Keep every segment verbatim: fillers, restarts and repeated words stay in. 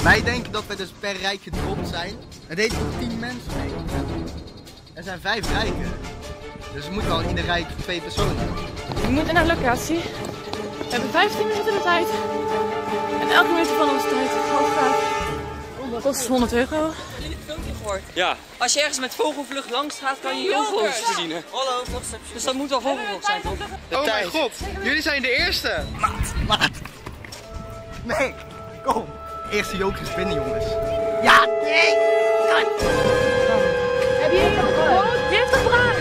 Wij denken dat we dus per rijk gedropt zijn. Het heet voor tien mensen mee. Er zijn vijf rijken. Dus we moeten wel in ieder rijk twee personen. We moeten naar de locatie. We hebben vijftien minuten de tijd. En elke minuut van onze tijd kost honderd euro. Hebben jullie het filmpje gehoord? Ja. Als je ergens met vogelvlucht langs gaat, kan je euro's verdienen. Hallo. Dus dat moet wel vogelvlucht zijn, toch? Oh mijn god, jullie zijn de eerste! Maat, maat! Nee, kom! Eerste joker is binnen, jongens. Ja, nee! Kut! Heb je het gehoord? Wie heeft het gedaan?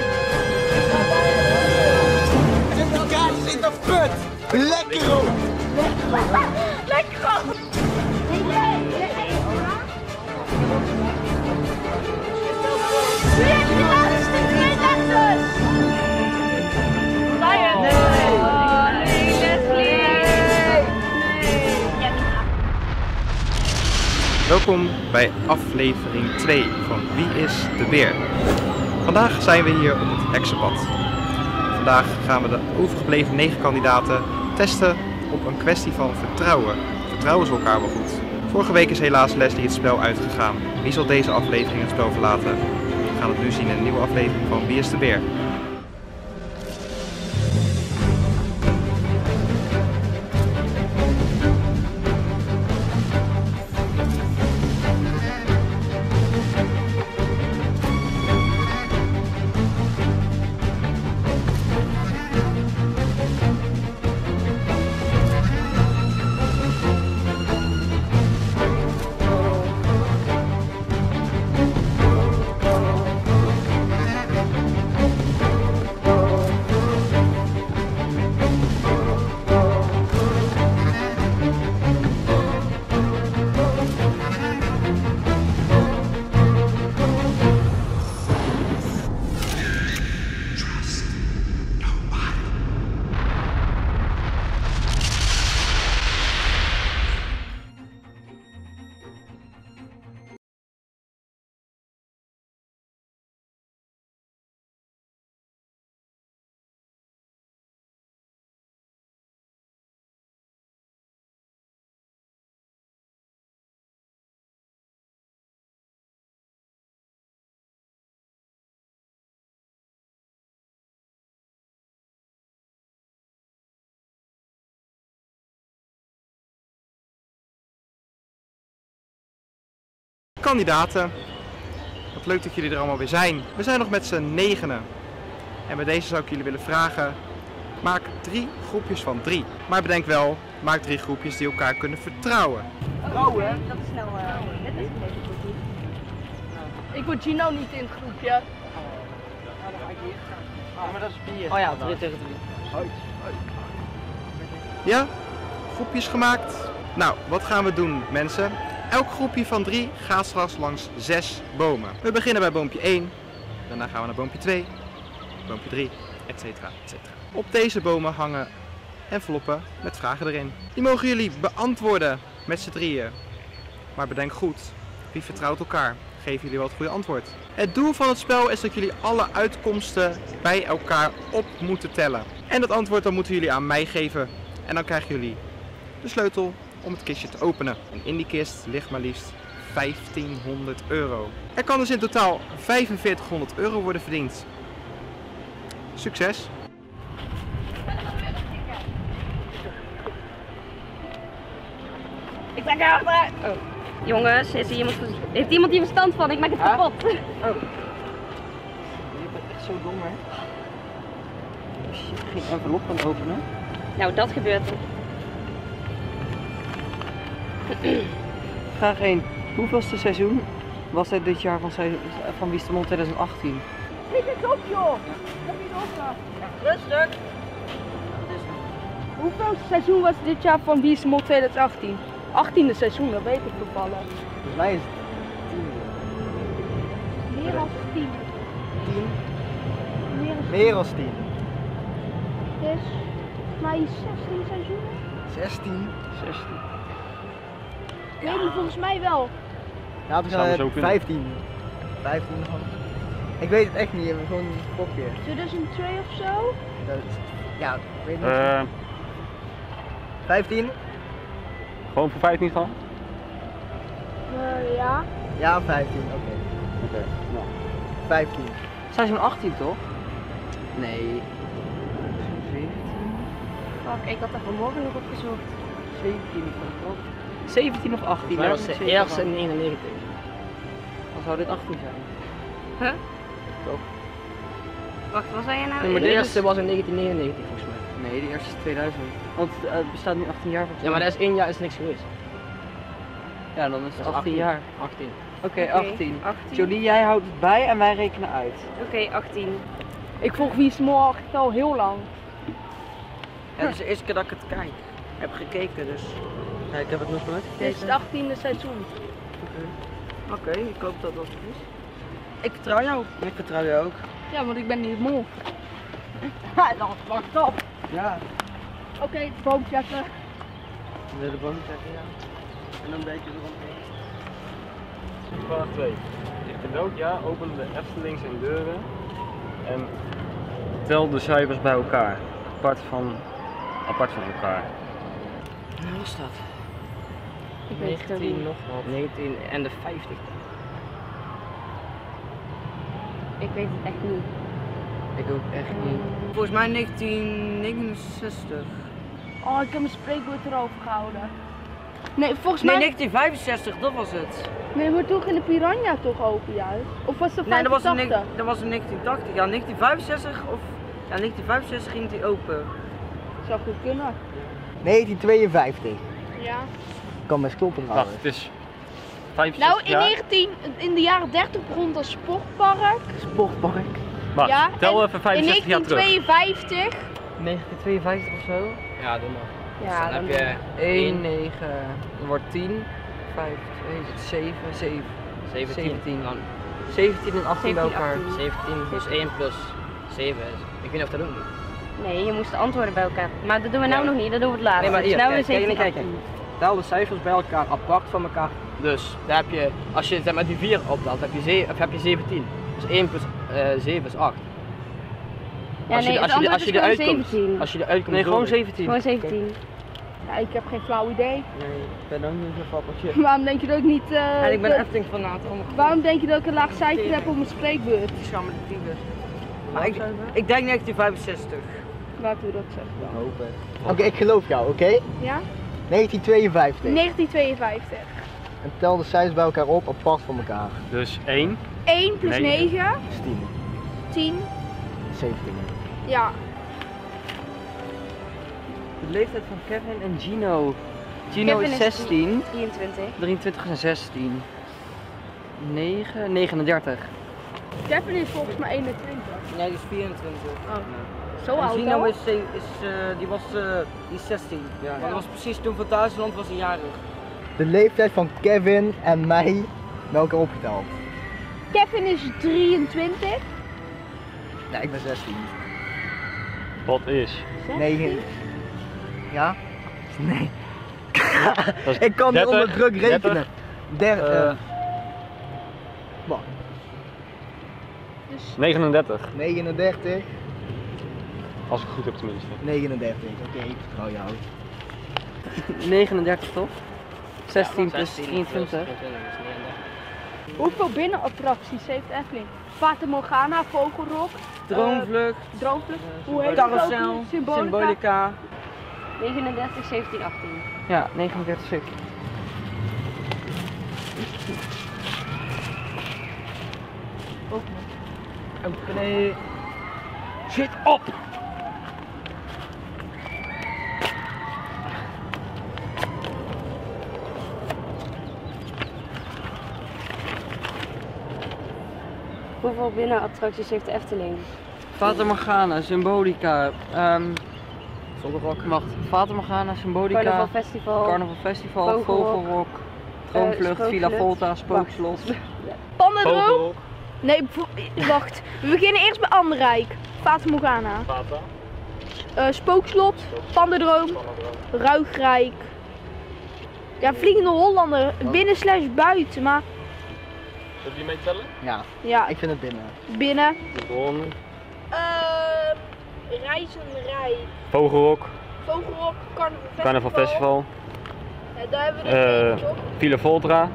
Kaartjes in de put! Lekker hoor! Lekker hoor! Wie heeft de laatste twee letters? Ryan! Nee! Oh, nee, Leslie! Nee! Welkom bij aflevering twee van Wie is de Beer? Vandaag zijn we hier op het heksenpad. Vandaag gaan we de overgebleven negen kandidaten testen op een kwestie van vertrouwen. Vertrouwen ze elkaar wel goed? Vorige week is helaas Leslie het spel uitgegaan. Wie zal deze aflevering het spel verlaten? We gaan het nu zien in een nieuwe aflevering van Wie is de Beer? Kandidaten, wat leuk dat jullie er allemaal weer zijn. We zijn nog met z'n negenen. En bij deze zou ik jullie willen vragen, maak drie groepjes van drie. Maar bedenk wel, maak drie groepjes die elkaar kunnen vertrouwen. Vertrouwen? Oh, dat is snel, uh, net als een beetje goed. Ik word Gino niet in het groepje. Ja, maar dat is bier. Oh ja, drie tegen drie. Ja? Groepjes gemaakt? Nou, wat gaan we doen mensen? Elk groepje van drie gaat straks langs zes bomen. We beginnen bij boompje één, daarna gaan we naar boompje twee, boompje drie, et cetera, et cetera. Op deze bomen hangen enveloppen met vragen erin. Die mogen jullie beantwoorden met z'n drieën. Maar bedenk goed, wie vertrouwt elkaar? Geven jullie wel het goede antwoord. Het doel van het spel is dat jullie alle uitkomsten bij elkaar op moeten tellen. En dat antwoord dan moeten jullie aan mij geven. En dan krijgen jullie de sleutel om het kistje te openen. En in die kist ligt maar liefst vijftienhonderd euro. Er kan dus in totaal vijfenveertighonderd euro worden verdiend. Succes! Ik ben er achteruit. Oh. Jongens, is er iemand, heeft iemand hier verstand van? Ik maak het Huh? kapot. Oh. Je bent echt zo dom, hè? Als je geen envelop kan openen. Nou, dat gebeurt er. Vraag één. Hoeveelste seizoen was het dit jaar van, van Wie is de Mol twintig achttien? Schiet eens op, joh! Heb je het op? Rustig! Hoeveel seizoen was dit jaar van Wie is de Mol twintig achttien? achttiende seizoen, dat weet ik toevallig. Volgens mij is het tien. Meer dan tien. tien? Meer dan Meer dan tien. Dus, maar zestien seizoenen? zestien. zestien. Nee, maar volgens mij wel. Ja, we Zou zijn zo kunnen. vijftien. vijftien nog. Ik weet het echt niet, we hebben gewoon een gokje. tweeduizend twee of zo? Dat is, ja, ik weet niet. Uh, vijftien? gewoon voor vijftien gaan? Ja. Ja, vijftien, oké. Oké, okay. Nou. vijftien. Seizoen achttien toch? Nee. zeventien? Fuck, ik had er vanmorgen nog opgezocht. zeventien toch? zeventien of achttien? Dat was de eerste in negenennegentig. Dan zou dit achttien zijn. Huh? Toch? Wacht, wat zei je nou? Nee, maar De dit eerste is- was in negentien negenennegentig volgens mij. Nee, de eerste is tweeduizend. Want uh, het bestaat nu achttien jaar. Ja, maar dat is één jaar is niks geweest. Ja, dan is het Dat is achttien jaar. achttien. Oké, Oké, achttien. achttien. Jolie, jij houdt het bij en wij rekenen uit. Oké, achttien. Ik volg Wie is de Mol echt al heel lang. Ja, het is de eerste keer dat ik het kijk. Ik heb gekeken, dus. Ja, ik heb het nog nooit Dit gekeken. is het achttiende seizoen. Oké, okay, ik hoop dat dat het is. Ik vertrouw jou. Ik vertrouw jou ook. Ja, want ik ben niet het mol. Ha, dan wacht op. Ja. Oké, okay, boom checken. We willen de boom checken, ja. En dan een beetje eromheen. Vraag twee. In welk jaar openen de Efteling zijn deuren en tel de cijfers bij elkaar, apart van, apart van elkaar? Hoe was dat? Ik weet het ook negentien niet. nog wat. negentien en de vijftig. Ik weet het echt niet. Ik ook echt niet. Volgens mij negentien negenenzestig. Oh, ik heb mijn spreekwoord erover gehouden. Nee, volgens Nee, mij... negentien vijfenzestig, dat was het. Nee, maar toen ging de Piranha toch open juist? Of was het Nee, dat was, in, vijfentachtig? ne- dat was in negentien tachtig. Ja, negentien vijfenzestig of... Ja, negentien vijfenzestig ging die open. Zou goed kunnen. negentien tweeënvijftig. Ja. Kan best kloppen Wacht, trouwens. het is vijfenzestig Nou, in, jaar. negentien, in de jaren dertig begon het als sportpark. Sportpark. Wacht, Ja, tel en even vijfenzestig jaar in terug. negentien tweeënvijftig. negentien tweeënvijftig of zo. Ja, doe maar. Ja, Dus dan dan heb je één, negen, dan wordt tien, vijf, twee, zeven, zeven, zeventien. zeventien. Dan zeventien en achttien bij zeventien, elkaar. achttien. zeventien plus één plus zeven is. Ik weet niet of dat ook moet. Nee, je moest de antwoorden bij elkaar. Maar dat doen we nou Ja. nog niet, dat doen we het later. Nee, maar Dus hier, nou kijk, is kijk, zeventien, kijk, kijk. achttien. Tel de cijfers bij elkaar apart van elkaar. Dus daar heb je, als je zeg maar die vier optelt, heb je, ze, of heb je zeventien. Dus één plus uh, zeven is acht. Ja, als je, nee, als het je, antwoord als is je gewoon eruit komt, zeventien. als je eruit komt, Nee, gewoon door- zeventien. Gewoon zeventien. Ja, ik heb geen flauw idee. Nee, ik ben ook niet zo'n fappertje. Waarom denk je dat ik niet... eh, En ik ben dat- Efteling fanaat. Waarom denk je dat ik een laag cijfer heb op mijn spreekbeurt? Schaam met de tyfus. Maar ik, ik denk negentien vijfenzestig. Laten we dat zeggen. Hopen. Oké, ik geloof jou, oké? Ja? negentien tweeënvijftig. negentien tweeënvijftig. En tel de cijfers bij elkaar op, apart van elkaar. Dus één. één plus Negen. negen. Dat is tien. tien. zeventien. Ja. De leeftijd van Kevin en Gino. Gino Kevin is is zestien, drieëntwintig. drieëntwintig en zestien. negen, negenendertig. Kevin is volgens mij eenentwintig. Nee, die is vierentwintig. Oh. Zo oud Gino al? is, is, uh, die was uh, die is zestien. Ja. Maar dat was precies toen van Duitsland was hij jarig. De leeftijd van Kevin en mij bij elkaar opgeteld. Kevin is drieëntwintig. Nee, ik ben zestien. Wat is? negen. Ja? Nee. Dat is Ik kan niet dertig, onder druk rekenen. dertig. Der, Eh. eh, Wat? Dus negenendertig, negenendertig. als ik het goed heb tenminste. negenendertig, oké, ik vertrouw jou. negenendertig toch? zestien plus zestien drieëntwintig. drieëntwintig is negenendertig. hoeveel binnenattracties heeft Efteling? Fata Morgana, Vogelrok, Droomvlucht, Droomvlucht. Hoe heet het ook? carousel, Symbolica. symbolica. negenendertig, zeventien, achttien. Ja, negenendertig, zeventien. Nee. Zit op! Hoeveel binnenattracties heeft de Efteling? Fata Morgana, Symbolica, um, Vogelrok. wacht, Fata Morgana, Symbolica, Carnaval Festival. Carnaval Festival, Vogelrok, Vogelrok, Droomvlucht, eh, Villa Spookvlucht, Volta, Spookslot. Pandadroom? Vogelrok, Nee, v- wacht. We beginnen eerst bij Anderrijk. Fata Morgana. Fata, Eh, Spookslot, Pandadroom, Ruigrijk. Ja, Vliegende Hollander, binnen slash buiten, maar wil je mee tellen? Ja, ja, ik vind het binnen. binnen. Ron, Ehm Reizenrijk, Vogelrok, Vogelrok, Carnaval Festival. Carnaval Festival, Ja, daar hebben we er Eh, eentje op. Villa Volta, De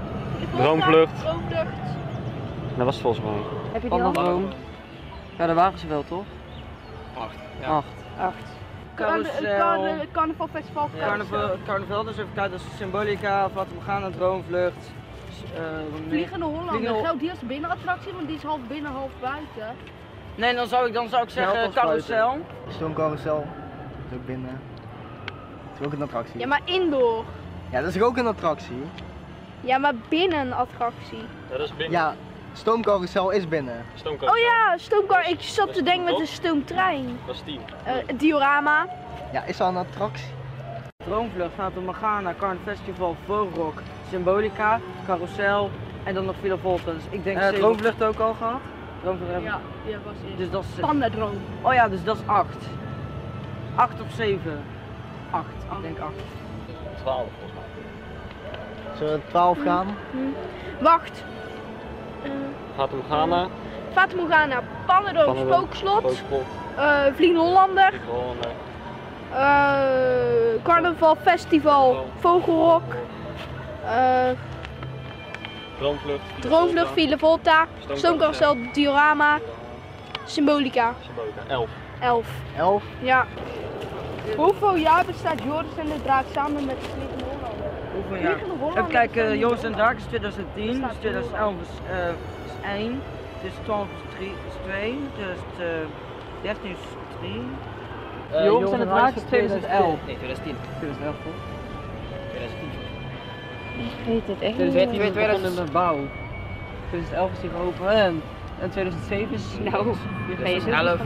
Droomvlucht. Droomvlucht. Dat was het volgens mij. Heb je die al? Pandadroom. Ja, daar waren ze wel toch? Acht. Ja. Acht. Acht. Carousel. Carnavalfestival. Carnaval, carnaval, dus even kijken, dat is Symbolica, Fata Morgana, Droomvlucht. Uh, Vliegende Hollander. Vliegende... Geldt die als binnenattractie, want die is half binnen, half buiten. Nee, dan zou ik, dan zou ik zeggen Carousel. Stoomcarousel. Dat is ook binnen. Dat is ook een attractie. Ja, maar indoor. Ja, dat is ook een attractie. Ja, maar binnen een attractie. Ja, dat is binnen. Ja, stoomcarousel is binnen. Stoomcarousel. Oh ja, stoomkar. Ik zat Dat te is denken met top. een stoomtrein. Dat is tien. Uh, diorama. Ja, is dat een attractie? Droomvlucht, Fata Morgana, Carnaval, Vogelrok, Symbolica, Carousel en dan nog Villa Volta. Dus ik denk uh, Droomvlucht ook al gehad. Droomvlucht hebben... Ja, die was eerst. Dus dat is... Pandadroom. Oh ja, dus dat is acht. acht of zeven? acht, ik denk acht. twaalf volgens mij. Zullen we twaalf gaan? Hm. Wacht. Uh, Fata Morgana. Fata Morgana, Pandadroom, Spookslot, Spookslot. Uh, Vliegende Hollander, Vliegende Hollander. Uh, Carnaval Festival, Vogelrok, uh, Droomvlucht. Droomvlucht, Villa Volta, Stoomcarousel, Diorama, Symbolica. Symbolica. elf. elf. elf? Ja. Hoeveel jaar bestaat Joris en de Draak samen met de Vliegende Hollander? Hoeveel jaar? Even kijken, Joris en de Draak is twintig tien, dus twintig elf is, uh, is één, dus twaalf is drie, is twee, dus dertien is drie. Uh, Joris en de Draak is twintig elf. Nee, twintig tien. twintig elf toch? twintig tien. Ik weet het echt niet. twintig tien begon in de bouw. twintig elf is die geopend en, en twintig zeven is... Nou, ben je zo elf.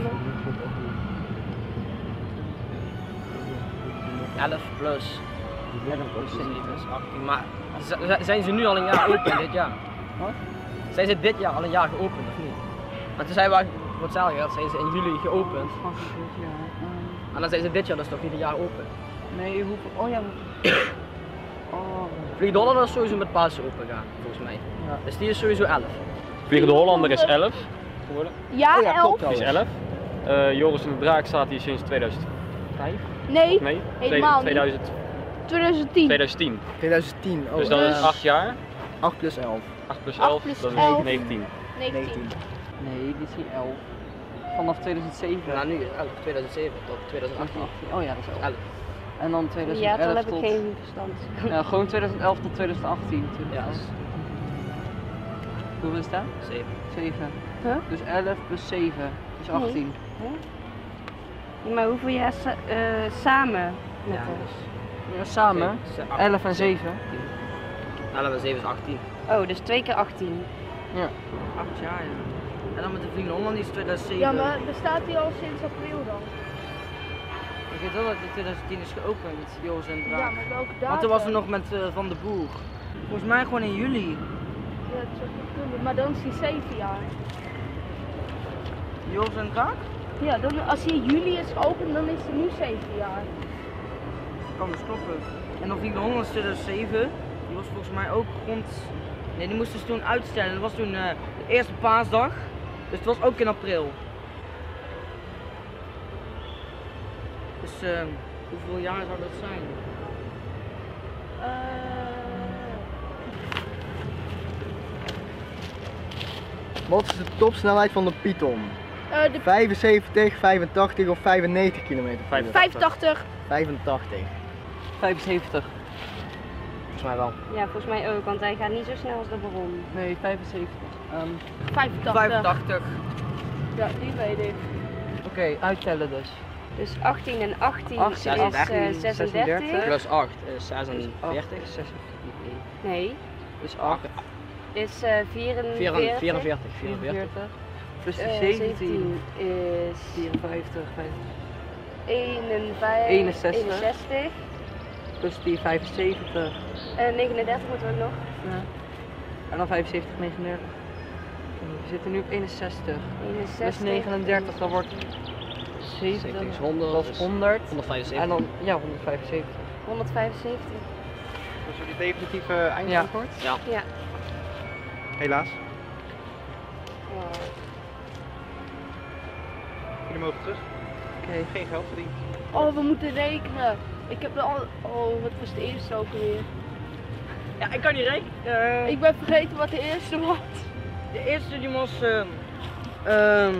elf plus. elf plus achttien, maar zijn ze nu al een jaar open dit jaar? Wat? Zijn ze dit jaar al een jaar geopend of niet? Want toen zijn we voor hetzelfde geld zijn ze in juli geopend. En dan zijn ze dit jaar dus toch niet een jaar open? Nee, hoeveel? Oh ja. Oh. Vliegende Hollander is sowieso met Pasen open gaan, volgens mij. Ja. Dus die is sowieso elf. Vliegende Hollander is elf geworden. Ja, Oh ja, elf. klopt. Die is elf. Uh, Joris en de Draak staat hier sinds tweeduizend vijf. Nee, Nee, helemaal niet. tweeduizend, twintig tien. tweeduizend tien. tweeduizend tien. Oh, Dus dat is uh, acht jaar. acht plus elf. acht plus acht elf, plus dat is elf. negentien. negentien. Nee, die is hier elf. Vanaf tweeduizend zeven. Nou, nu is elf, tweeduizend zeven tot tweeduizend achttien. Oh ja, dat is elf. elf. En dan Ja, tweeduizend elf dan heb tot... ik geen verstand. Ja, gewoon tweeduizend elf tot tweeduizend achttien. Ja, dat is Hoeveel is dat? zeven. zeven. Huh? Dus elf plus zeven is Nee. achttien. Maar hoeveel jaar sa uh, samen met Ja, ons? Ja, samen. Zeven, acht, elf en zeven. elf en zeven is achttien. Oh, dus twee keer achttien. Ja. acht jaar, ja. En dan met de Vliegende Hollander die is tweeduizend zeven. Ja, maar bestaat die al sinds april dan? Ik weet wel dat het tweeduizend tien is geopend, Joris en de Ja, Draak. maar welke datum? Want toen was er nog met uh, Van de Boer. Volgens mij gewoon in juli. Ja, dat zou goed kunnen, maar dan is die zeven jaar. Joris en de Draak? Ja, dan, als hij in juli is geopend, dan is hij nu zeven jaar. Kan dus kloppen. En dan Vliegende Hollander is tweeduizend zeven. Die was volgens mij ook rond... Nee, die moesten ze toen uitstellen. Dat was toen uh, de eerste paasdag. Dus het was ook in april. Dus uh, hoeveel jaar zou dat zijn? Uh, Wat is de topsnelheid van de Python? uh, de vijfenzeventig, vijfentachtig of vijfennegentig kilometer per uur? vijfentachtig. vijfentachtig. vijfenzeventig. Volgens mij wel. Ja, volgens mij ook, want hij gaat niet zo snel als de Baron. Nee, vijfenzeventig. Um, vijfentachtig. vijfentachtig. Ja, die weet ik. Oké, okay, uittellen dus. Dus achttien en achttien, achttien, is achttien, uh, zesendertig. Plus acht is zesenveertig. Nee, Dus acht. is uh, vierenveertig. vierenveertig. vierenveertig. Plus de Uh, zeventien. is vierenvijftig. eenenvijftig. eenenzestig. eenenzestig. Plus die vijfenzeventig. Uh, negenendertig moeten we ook nog. Ja. En dan vijfenzeventig, negenendertig. We zitten nu op eenenzestig. eenenzestig. Plus negenendertig, dat wordt zeventig. is honderd. Dat is honderd. honderdvijfenzeventig. En dan, ja, honderdvijfenzeventig. honderdvijfenzeventig. Dat is jullie definitieve eindantwoord? Ja. Ja. Helaas. Oh. Jullie mogen terug. Oké. Geen geld verdiend. Oh, we moeten rekenen. Ik heb al. Oh, wat was de eerste ook alweer? Ja, ik kan niet rekenen. Uh, Ik ben vergeten wat de eerste was. de eerste die was... Uh, uh,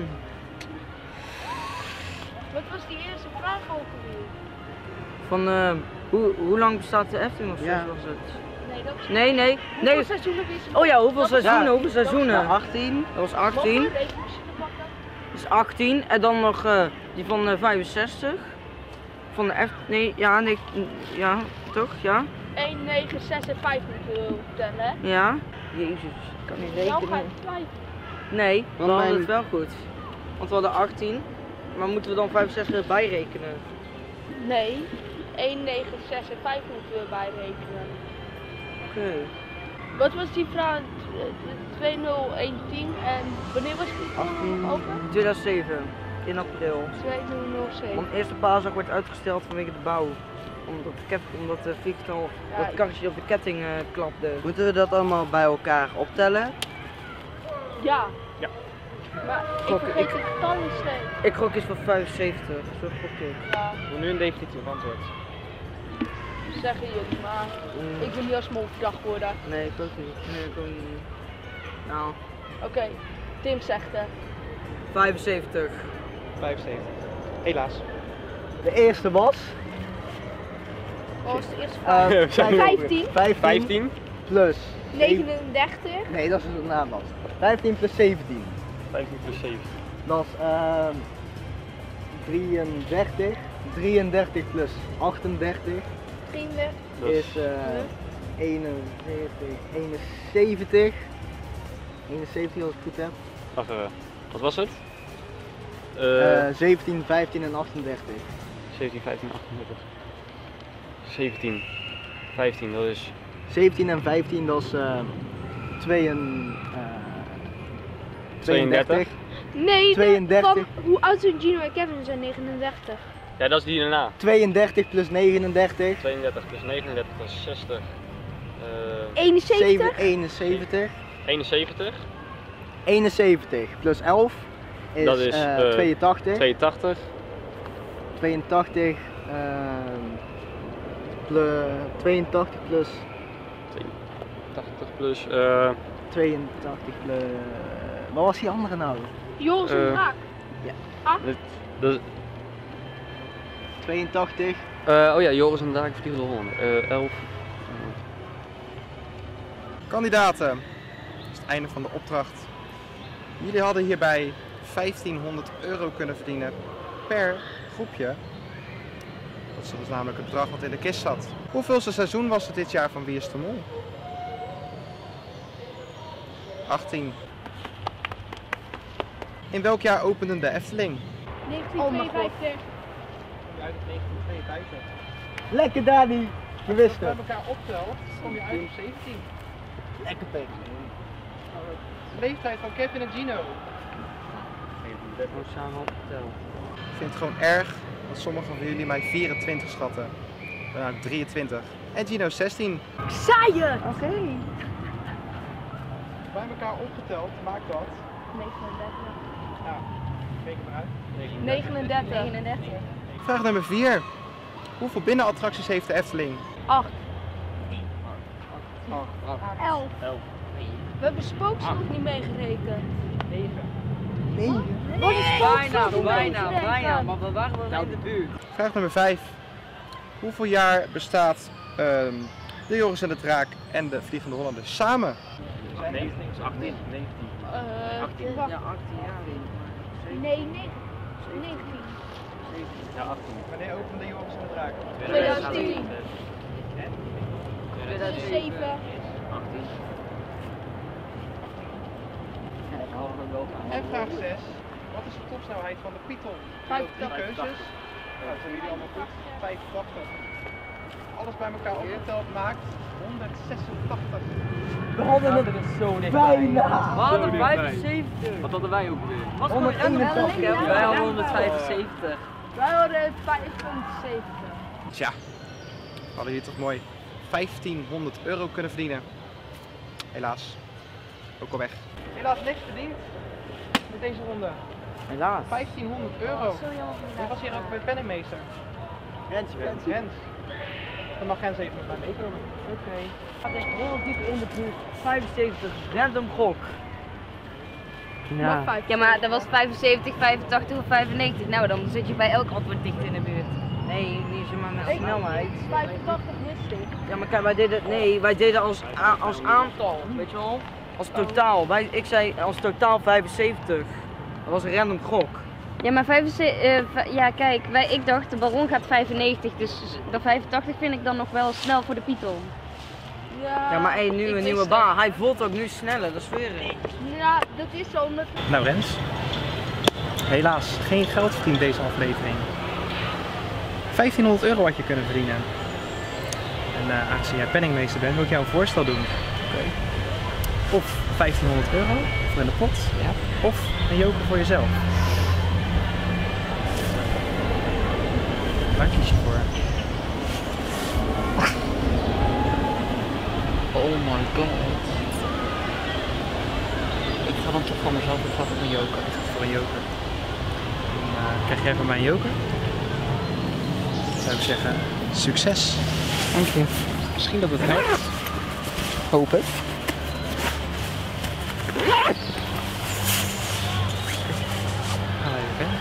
Wat was die eerste vraag ook alweer? van uh, hoe, hoe lang bestaat de Efteling of zo Ja. was het? Nee, dat was... Nee, nee. Hoeveel nee. seizoenen is het? Oh ja, hoeveel seizoenen? Ja. Hoeveel seizoenen? achttien. Dat was achttien. Mogen we rekenmachine pakken? Dat is achttien. En dan nog uh, die van uh, vijfenzestig. Van de F... Nee, ja, nee, ja, toch? Ja? één, negen, zes en vijf moeten we vertellen, hè? Ja. Jezus, ik kan niet Jou ga rekenen. je twijfelen. Nee, dan Want hadden we mijn- het wel goed. Want we hadden achttien. Maar moeten we dan vijfenzestig erbij rekenen? Nee, één, negen, zes en vijf moeten we bijrekenen. Oké. Wat was die vraag? twee nul een tien en wanneer was die achttien. open? tweeduizend zeven. In april. twee nul nul zeven. Want de eerste paasdag werd uitgesteld vanwege de bouw. Omdat de, ket, omdat de vliegtuig, Ja, dat het karretje op de ketting uh, klapte. Moeten we dat allemaal bij elkaar optellen? Ja. Ja. Maar ik Gok, vergeet ik- het getal niet steeds. Ik gok eens voor vijfenzeventig. Zo gok ik. Ja, Voor nu een definitief antwoord. zeggen jullie maar. Mm, Ik wil niet als mol verdacht worden. Nee, ik ook niet. Nee, ik ook niet. Nou, Oké, Tim zegt het. vijfenzeventig. vijfenzeventig. Helaas. De eerste was Wat was de eerste vraag? uh, We zijn vijftien. vijftien vijftien. plus negenendertig. Nee, dat is de naam was. vijftien plus zeventien. vijftien plus zeven. Dat is ehm drieëndertig. drieëndertig plus achtendertig drieëndertig. Dat is uh, eenenveertig, eenenzeventig. eenenzeventig als ik het goed heb. Wacht even. Wat was het? Uh, Uh, zeventien, vijftien en achtendertig. zeventien, vijftien, achtendertig. zeventien. vijftien, dat is zeventien en vijftien, dat is uh, tweeën, uh, tweeëndertig. Nee, de- tweeëndertig. van hoe oud zijn Gino en Kevin zijn negenendertig. Ja, dat is die daarna. tweeëndertig plus negenendertig. tweeëndertig plus negenendertig, dat is zestig. Uh, eenenzeventig. eenenzeventig. eenenzeventig. eenenzeventig plus elf is, Dat is, uh, uh, tweeëntachtig. tweeëntachtig. tweeëntachtig ehm, plus, tweeëntachtig plus tachtig plus. Uh, tweeëntachtig plus. Wat was die andere nou? Joris en Eh. Draak. dit, dat, tweeëntachtig. uh, oh ja, Joris en Daak Vliegende Hollander. Uh, elf. Kandidaten, dat is het einde van de opdracht. Jullie hadden hierbij vijftienhonderd euro kunnen verdienen per groepje. Dat is dus namelijk het bedrag wat in de kist zat. Hoeveelste seizoen was het dit jaar van Wie is de Mol? achttien. In welk jaar opende de Efteling? negentienvijfenvijftig. Uit negentien tweeënvijftig. Lekker Dani, je wist het. elkaar optelt, kom je uit op zeventien. Lekker pik. De leeftijd van Kevin en Gino. Gewoon samen opgeteld. Ik vind het gewoon erg dat sommigen van jullie mij vierentwintig schatten. Ik ben nou drieëntwintig. En Gino zestien. Saai je! Oké. Bij elkaar opgeteld maakt dat. negenendertig. Ja, reken maar uit. negenendertig. negenendertig. Vraag nummer vier. Hoeveel binnenattracties heeft de Efteling? acht. Oh, elf. Elf. We hebben Spookslot nog niet meegerekend. Nee. Wat is Bijna, Spookslot bijna, niet bijna, meegerekend? maar we waren wel in de buurt. Vraag nummer vijf. Hoeveel jaar bestaat ehm, de Joris en de Draak en de Vliegende Hollander samen? negentien, achttien, negentien. Eh, achttien, wacht. ja, achttien jaar weet ik maar. Nee, nee. negentien. Ja, achttien. Wanneer opende de Joris en de Draak? tweeduizend tien. tweeduizend zeven. achttien. Ja, ik hou er wel van. En vraag zes. Wat is de topsnelheid van de Python? vijfentachtig. Drie keuzes. Nou, dat zijn jullie allemaal goed. vijfentachtig. Alles bij elkaar opgeteld maakt honderdzesentachtig. We hadden het zo bijna. We hadden vijfenzeventig. Wat hadden wij ook weer? Wat voor een honderdeenentachtig. Ja, wij hadden honderdvijfenzeventig. Wij hadden vijfhonderdzeventig. Tja, hadden jullie toch mooi vijftienhonderd euro kunnen verdienen. Helaas, ook al weg. Helaas niks verdiend met deze ronde. Helaas. vijftienhonderd euro. Zo jammer van Wie was hier ook bij pennenmeester? Rens, Rens. Dan mag Rens even met mij meekomen. Oké. Okay. Gaat echt heel diep in de buurt. vijfenzeventig, random gok. Ja. Ja, maar dat was vijfenzeventig, vijfentachtig of vijfennegentig. Nou, dan zit je bij elk antwoord dicht in de buurt. Nee, niet zomaar met snelheid. vijfentachtig wist ik. Ja, maar kijk, wij deden, nee, wij deden als, als aantal, weet je wel? Als totaal. Wij, ik zei als totaal vijfenzeventig. Dat was een random gok. Ja, maar vijfenzeventig, uh, ja kijk, wij, ik dacht de Baron gaat vijfennegentig, dus de vijfentachtig vind ik dan nog wel snel voor de Python. Ja, ja, maar hey, nu een nieuwe baan. Hij voelt ook nu sneller, dat is weer. Ja, dat is zo. Omdat... Nou Rens, helaas geen geld verdiend deze aflevering. vijftienhonderd euro had je kunnen verdienen. En uh, aangezien jij penningmeester bent, wil ik jou een voorstel doen. Okay. Of vijftienhonderd euro voor in de pot, ja. Of een joker voor jezelf. Waar kies je voor? Oh my god. Ik ga dan toch van mezelf, ik ga voor een joker. Ik ga voor een joker. Dan uh, krijg jij van mij een joker? Dan zou ik zeggen, succes. Dank je. Misschien dat het helpt. Hoop het. Ga even.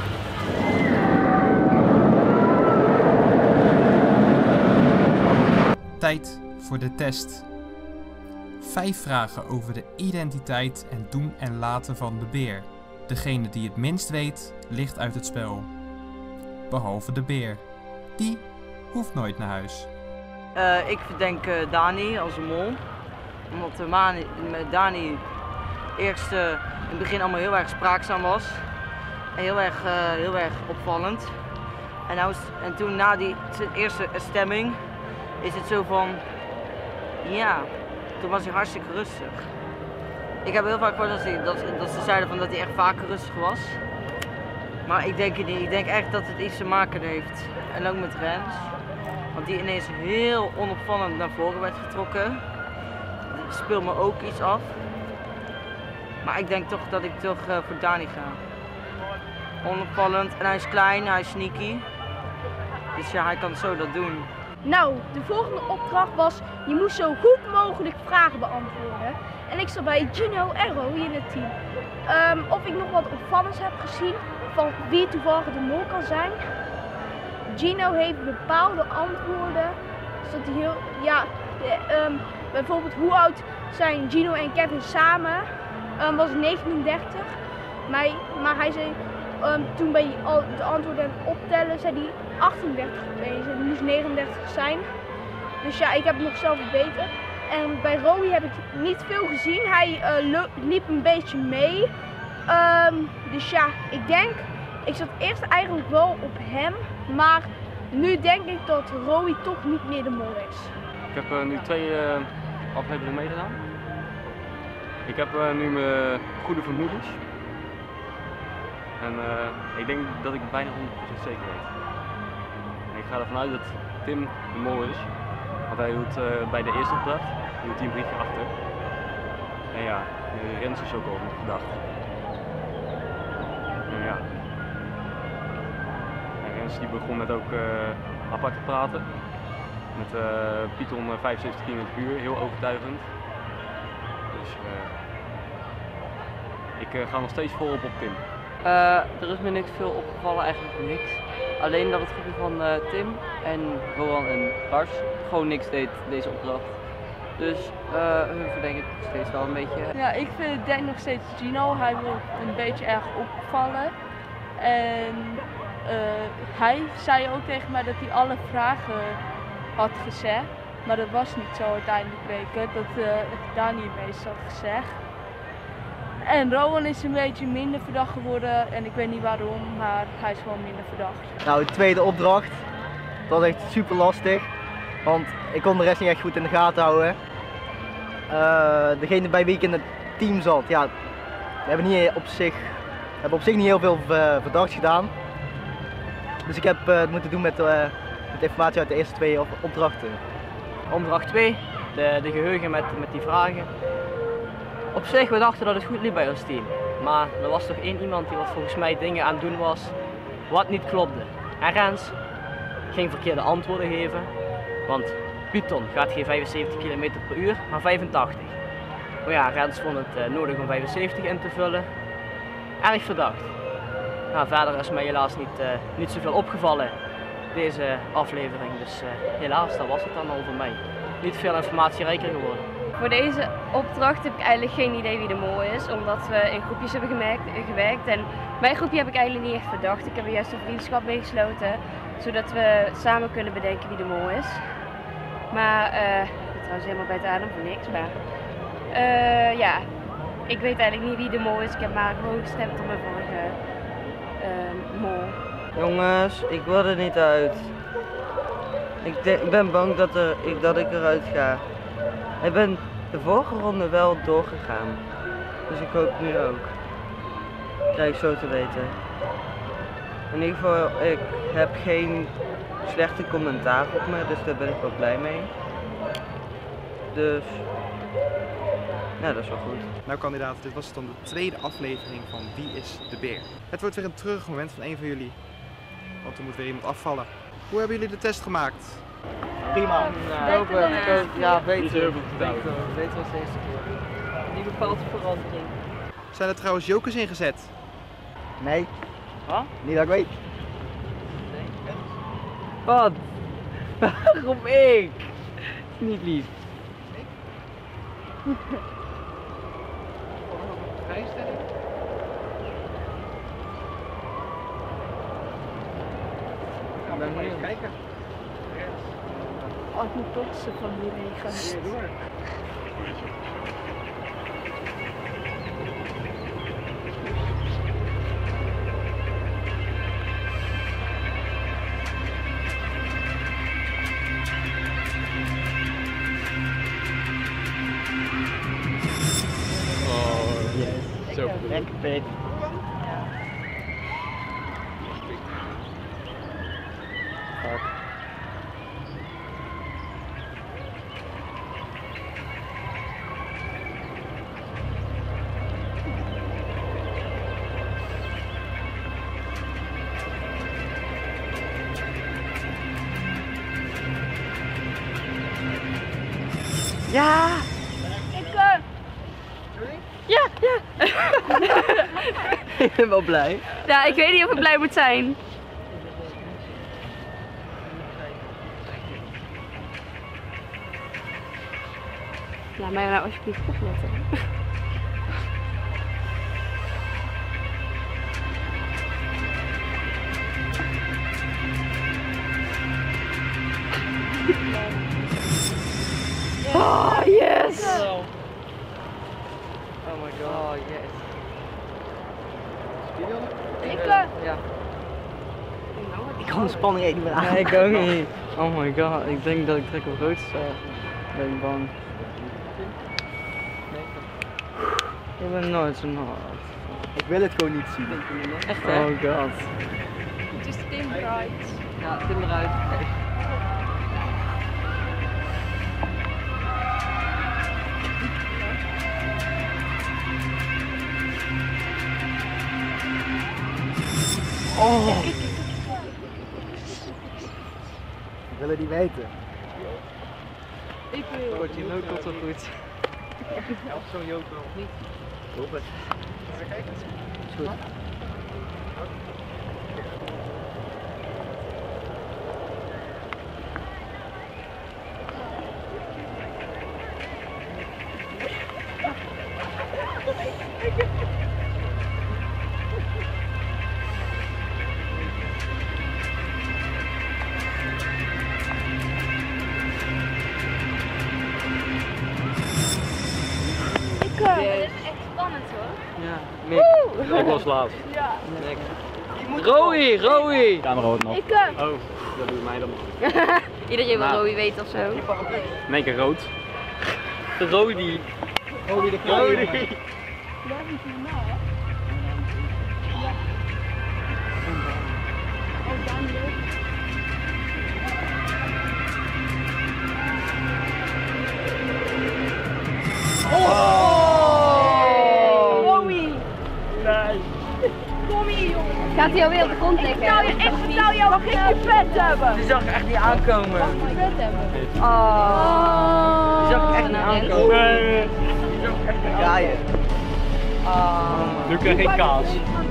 Tijd voor de test. Vijf vragen over de identiteit en doen en laten van de beer. Degene die het minst weet, ligt uit het spel. Behalve de beer. Die hoeft nooit naar huis. Uh, ik verdenk uh, Dani als een mol. Omdat uh, Mani, met Dani eerst uh, in het begin allemaal heel erg spraakzaam was. En heel erg, uh, heel erg opvallend. En, nou is, en toen na die eerste stemming is het zo van, ja, toen was hij hartstikke rustig. Ik heb heel vaak gehoord dat, hij, dat, dat ze zeiden van dat hij echt vaker rustig was. Maar ik denk het niet. Ik denk echt dat het iets te maken heeft. En ook met Rens. Want die ineens heel onopvallend naar voren werd getrokken. Dat speelt me ook iets af. Maar ik denk toch dat ik toch uh, voor Dani ga. Onopvallend. En hij is klein, hij is sneaky. Dus ja, hij kan zo dat doen. Nou, de volgende opdracht was, je moest zo goed mogelijk vragen beantwoorden. En ik zat bij Gino en Roy in het team. Um, of ik nog wat opvallends heb gezien van wie toevallig de mol kan zijn. Gino heeft bepaalde antwoorden. Zodat hij heel, ja, de, um, bijvoorbeeld hoe oud zijn Gino en Kevin samen? Um, was negentien dertig. Maar, maar hij zei, um, toen bij de antwoorden optellen, zei hij achtendertig opeens. En die moest negenendertig zijn. Dus ja, ik heb het nog zelf verbeterd. En bij Roy heb ik niet veel gezien. Hij uh, liep een beetje mee. Um, dus ja, ik denk, ik zat eerst eigenlijk wel op hem. Maar nu denk ik dat Roy toch niet meer de mol is. Ik heb uh, nu twee uh, afleveringen meegedaan. Ik heb uh, nu mijn goede vermoedens. En uh, ik denk dat ik bijna honderd procent zeker weet. En ik ga ervan uit dat Tim de mol is. Want hij doet uh, bij de eerste opdracht, hij doet hij een briefje achter. En ja, Rens is ook al gedacht. En ja. En Rens die begon net ook uh, apart te praten. Met uh, Python vijfenzeventig in het uur, heel overtuigend. Dus uh, ik uh, ga nog steeds volop op Tim. Uh, er is me niks veel opgevallen, eigenlijk niks. Alleen dat het groepje van uh, Tim en Rowan en Lars gewoon niks deed deze opdracht. Dus uh, hun verdenk ik nog steeds wel een beetje. Ja, ik vind, denk nog steeds Gino. Hij wil een beetje erg opvallen. En uh, hij zei ook tegen mij dat hij alle vragen had gezegd. Maar dat was niet zo uiteindelijk bleken. Dat uh, Dani het meest had gezegd. En Rowan is een beetje minder verdacht geworden en ik weet niet waarom, maar hij is gewoon minder verdacht. Nou, de tweede opdracht, dat was echt super lastig, want ik kon de rest niet echt goed in de gaten houden. Uh, degene bij wie ik in het team zat, ja, we hebben, niet op zich, hebben op zich niet heel veel verdachts gedaan. Dus ik heb uh, het moeten doen met, uh, met informatie uit de eerste twee opdrachten. Opdracht twee, de, de geheugen met, met die vragen. Op zich, we dachten dat het goed liep bij ons team. Maar er was toch één iemand die wat volgens mij dingen aan het doen was wat niet klopte. En Rens ging verkeerde antwoorden geven. Want Python gaat geen vijfenzeventig kilometer per uur, maar vijfentachtig. Maar ja, Rens vond het uh, nodig om vijfenzeventig in te vullen. Erg verdacht. Nou, verder is mij helaas niet, uh, niet zoveel opgevallen deze aflevering. Dus uh, helaas, dat was het dan al voor mij. Niet veel informatierijker geworden. Voor deze opdracht heb ik eigenlijk geen idee wie de mol is, omdat we in groepjes hebben gemerkt, gewerkt. En mijn groepje heb ik eigenlijk niet echt verdacht. Ik heb er juist een vriendschap mee gesloten, zodat we samen kunnen bedenken wie de mol is. Maar, uh, ik ben trouwens helemaal bij het adem voor niks, maar uh, ja, ik weet eigenlijk niet wie de mol is. Ik heb maar gewoon gestemd op mijn vorige uh, mol. Jongens, ik wil er niet uit. Ik, de, ik ben bang dat, er, ik, dat ik eruit ga. Ik ben de vorige ronde wel doorgegaan. Dus ik hoop nu ook. Krijg ik zo te weten. In ieder geval, ik heb geen slechte commentaar op me, dus daar ben ik wel blij mee. Dus, ja, dat is wel goed. Nou kandidaten, dit was dan de tweede aflevering van Wie is de Beer? Het wordt weer een treurig moment van een van jullie. Want er moet weer iemand afvallen. Hoe hebben jullie de test gemaakt? Prima. Nou, Beter dan de eerste keer. ja, Niet beter. heel veel vertrouwen. Beter als de eerste keer. Die bepaalt verandering. Zijn er trouwens jokers ingezet? Nee. Wat? Niet dat ik weet. Wat? Waarom ik? Niet lief. Ik ben benieuwd. Kijken. Oh, ik moet botsen van die regen. Oh, yes. Zo bedoel ik. Lekker pik. Fuck. Ja! Ik, uh, Ja, ja. Ik ben wel blij. Ja, ik weet niet of ik blij moet zijn. Laat mij nou alsjeblieft opletten. Oh, yes! Oh my god. Oh, yes. ik, uh, Ja. Ik kan de spanning echt niet meer aan. Nee, ik ook niet. Oh my god, ik denk dat ik trek op rood sta. Ben ik bang. Ik ben nooit zo hard. Ik wil het gewoon niet zien. Echt hè? Oh god. het is Tim Bright. Ja, tim eruit. Oh! Ik wil het niet weten. Ik wil. Wordt je nooit tot wel goed. Of zo'n joker of niet. Hoop het. Is goed. Ik, uh, Dit is echt spannend hoor. Ja, Mick. Ik was laat. ja. Mick. Rowie, Rowie! Camera wordt nog. Ik, uh, Oh, dat doet mij dan nog. Iedereen wil Nou. Rowie weet of zo. In één keer rood. Rodie. Rodi de Rodie. dat is niet normaal, hè? Ja. Oh, Daniel. Oh! Rowie. Nee. Kom hier, jongen. Gaat hij alweer op de grond liggen? Nou, ik vertel jou wat ik je vet hebben. Die zag ik echt niet aankomen. Mag ik je vet hebben? Oh. Die zag ik echt niet aankomen. Nee. Die zag ik echt niet Ga je. aankomen. Nu krijg ik kaas.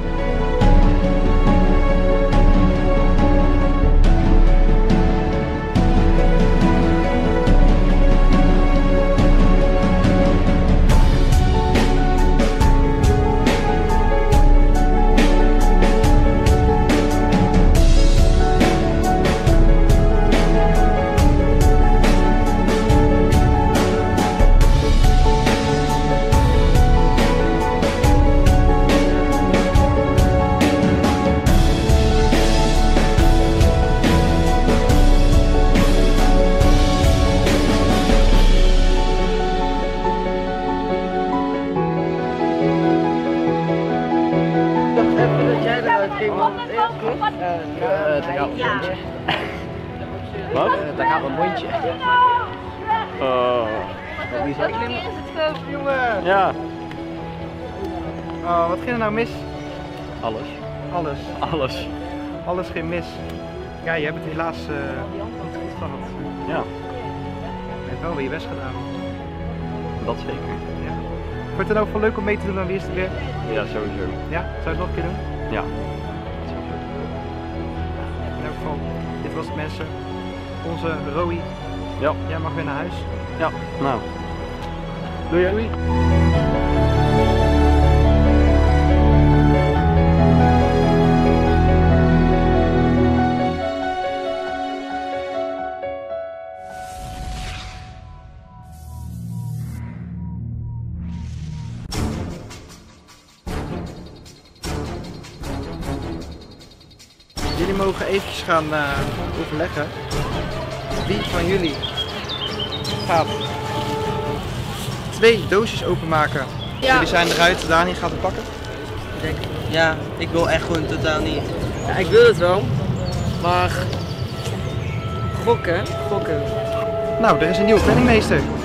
Daar gaat een mondje. Wat? Daar gaat een mondje. Oh. Wie zat Keer is het gewoon. Jongen! Ja. Oh, wat ging er nou mis? Alles. Alles. Alles. Alles ging mis. Ja, je hebt het helaas uh, niet goed gehad. Ja, Je hebt wel weer je best gedaan. dat zeker. Ja. Vond je het nou wel leuk om mee te doen aan Wie is de Weer? Ja, sowieso. Ja? Zou je het nog een keer doen? Ja. In elk geval, dit was het mensen. Onze Roy. Ja. Jij mag weer naar huis. Ja, nou. Doei. Doei. Jullie mogen eventjes gaan uh, overleggen. Wie van jullie gaat twee doosjes openmaken? Ja. Jullie zijn eruit, Dani gaat het pakken. Ja, ik wil echt gewoon totaal niet. Ja, ik wil het wel, maar gokken, gokken. Nou, er is een nieuwe penningmeester.